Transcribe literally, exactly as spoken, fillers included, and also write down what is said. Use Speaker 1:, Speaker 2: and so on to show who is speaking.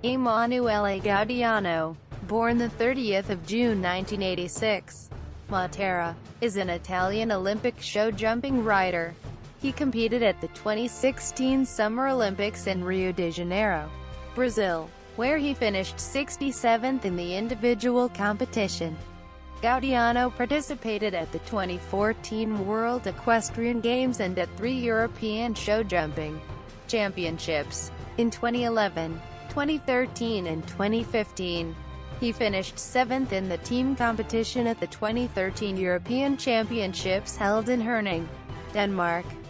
Speaker 1: Emanuele Gaudiano, born the thirtieth of June nineteen eighty-six, Matera, is an Italian Olympic show jumping rider. He competed at the twenty sixteen Summer Olympics in Rio de Janeiro, Brazil, where he finished sixty-seventh in the individual competition. Gaudiano participated at the twenty fourteen World Equestrian Games and at three European show jumping championships. In twenty eleven, twenty thirteen and twenty fifteen, he finished seventh in the team competition at the twenty thirteen European Championships held in Herning, Denmark.